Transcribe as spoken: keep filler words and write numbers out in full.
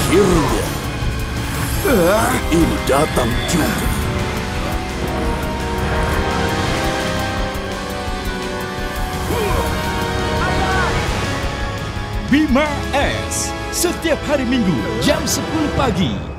Akhirnya ini datang juga. Bima S. Setiap hari Minggu jam sepuluh pagi